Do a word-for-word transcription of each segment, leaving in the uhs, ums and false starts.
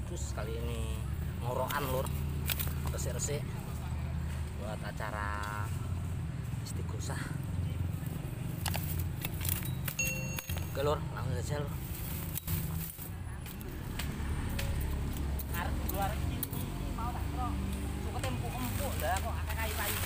Agustus kali ini ngorokan lur, resik-resik buat acara istighosah. Oke lur, langsung saja lur. Arep luar iki mau tak kro. Sukete empuk-empuk lah kok akeh kayu-kayu.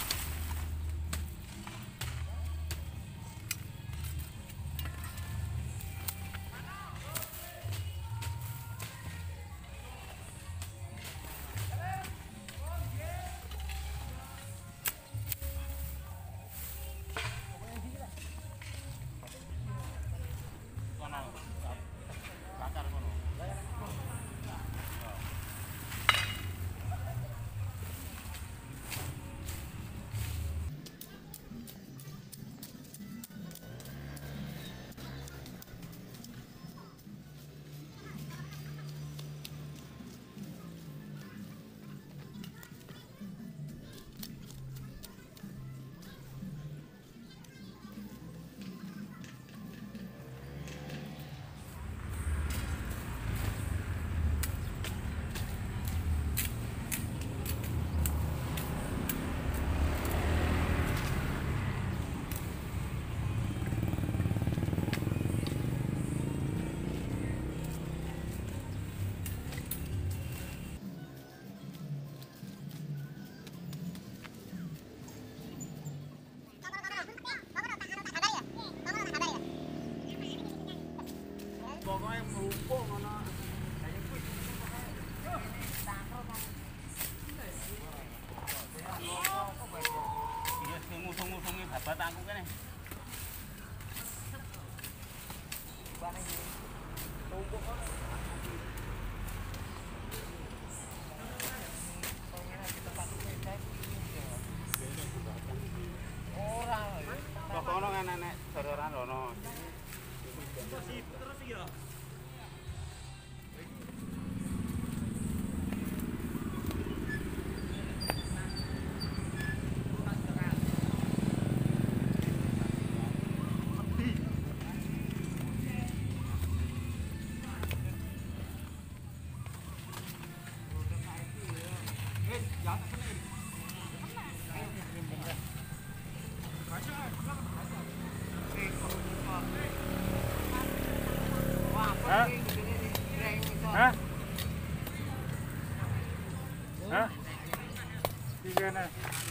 Pokoknya melumpuk ngono. Iya, ngusung-ngusungi babat aku kene. Tumpuk kok. Ora. Kok ono enek sororan ono. Terus iya. Hah? Hah? Hah? Tiga nah.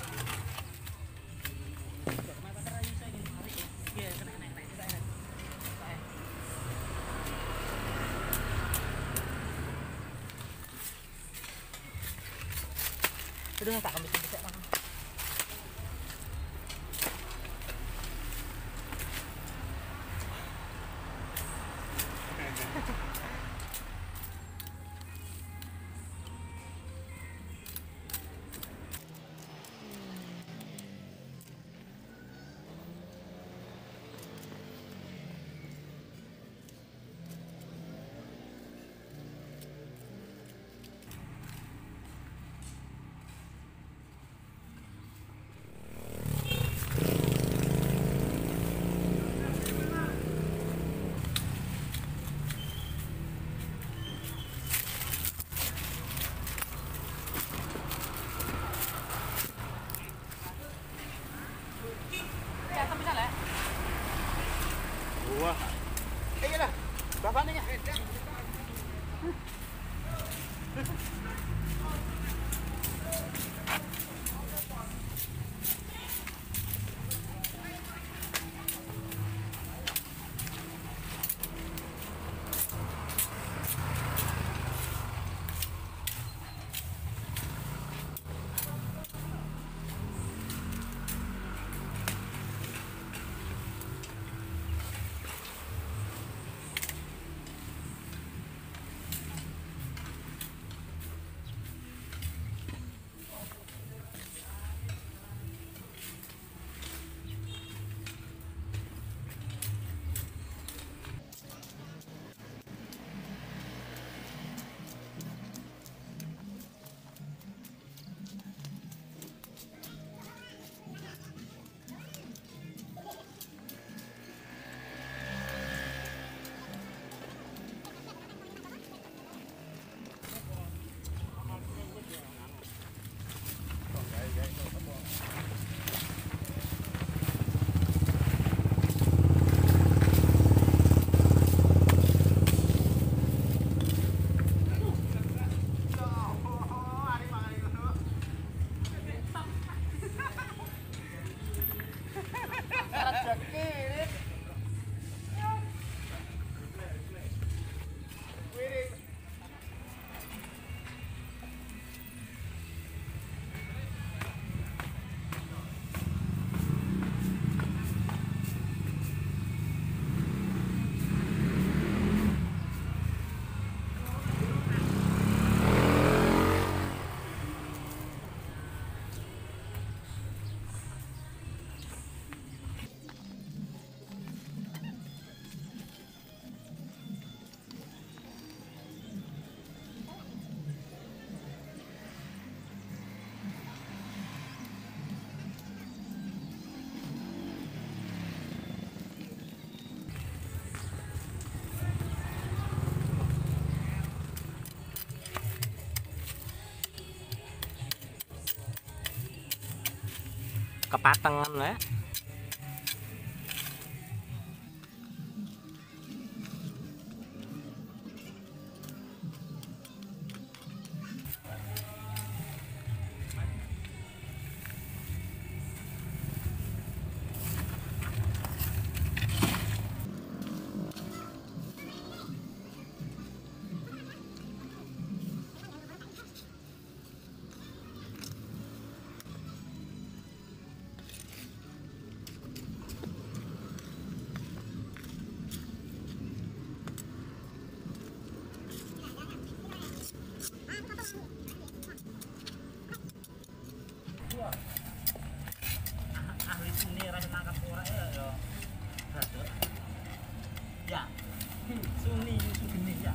Udah tak kami bisa makan. Wah. Eh lah. Bapaknya ya. kepatengan ya. Ahli seni rasa nangkap orang ya ya. Ya. Suni suni ya.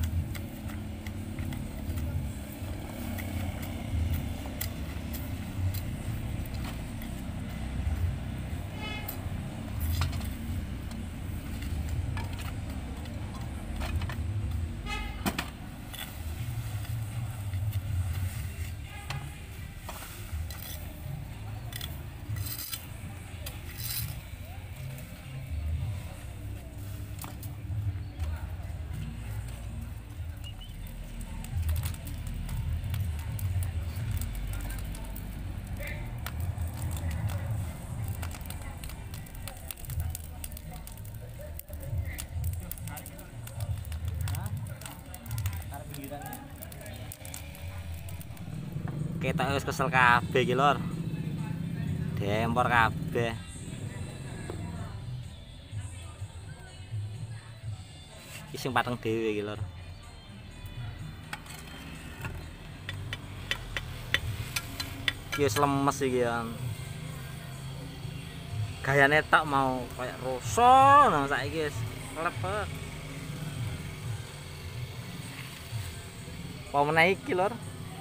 Kita wis kesel kabeh iki lur. Dempor kabeh. Iki sing pateng dhewe iki lur. Iki wis lemes iki ya. Gayane tak mau kayak roso nang saiki wis lepet. Apa meneh iki lur?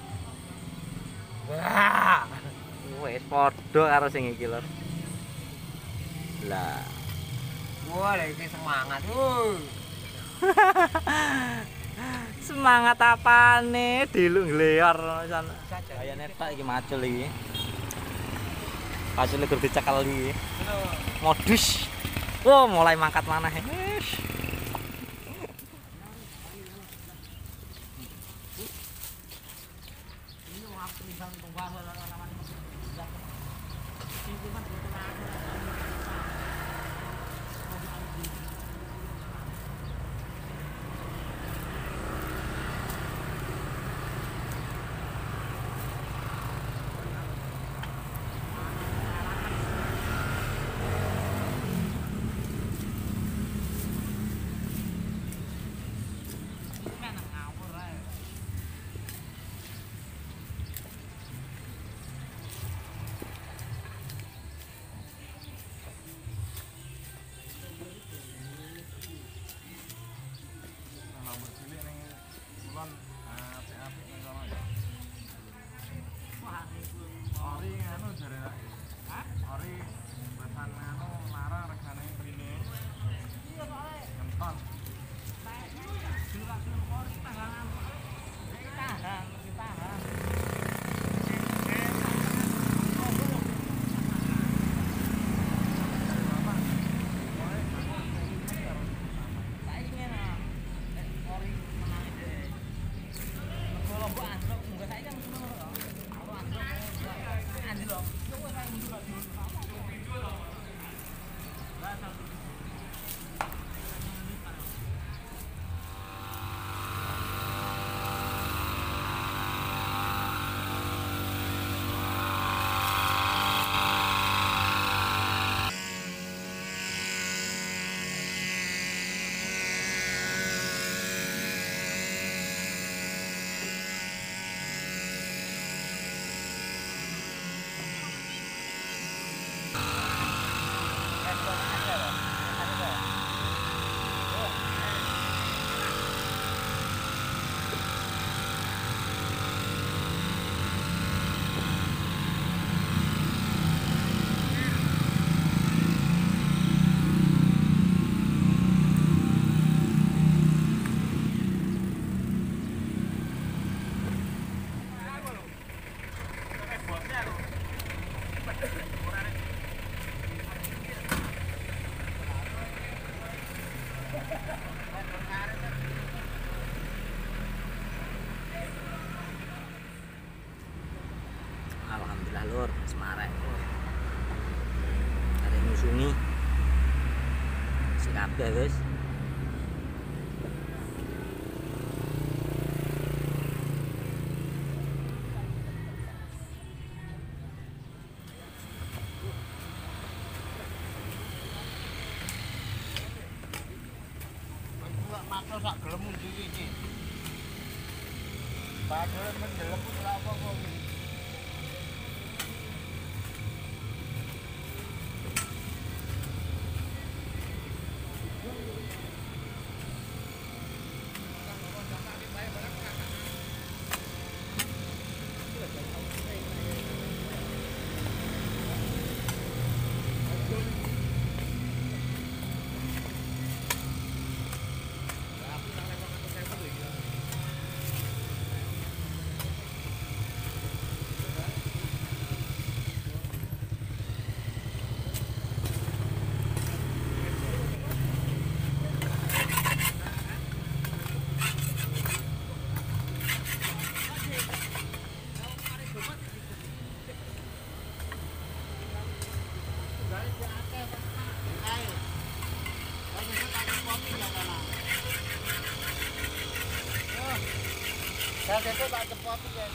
Wah, wes podo karo sing iki lur. Lah, Wah, iki semangat. Uh. semangat apane dilung ngleor sana. Kayane tak iki macul iki. Macule gur dicekel iki. Modus. Oh, mulai mangkat maneh. Wis. guys. Makno sak gelem ndi iki. Padahal mendelep ora apa-apa. Saya itu tak cepot ya.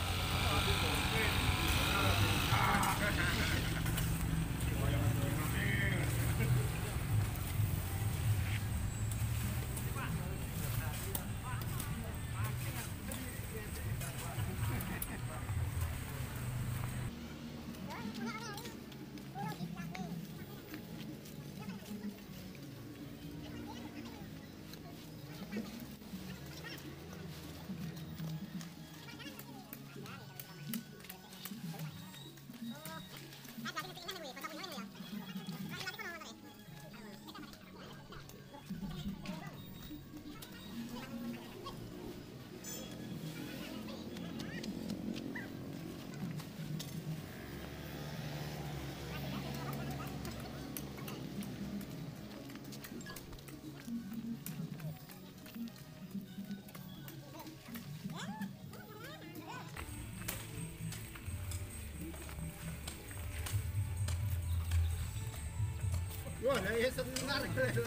Wah, ya senar.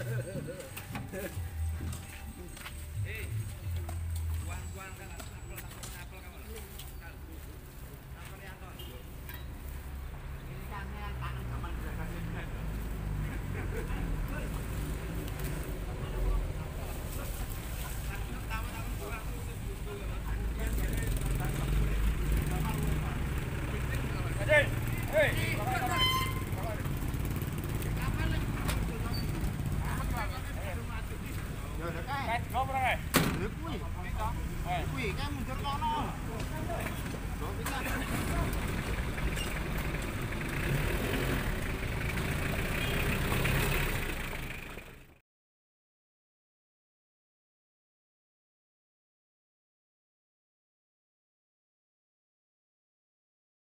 Eh, tuan-tuan kan apel apel kamu. Apel ya ton. Ini kan yang tangan zaman gerakan ini. Hei, hei. Kae, ngopo kae? Lha kuwi. Kuwi kan mundur kono.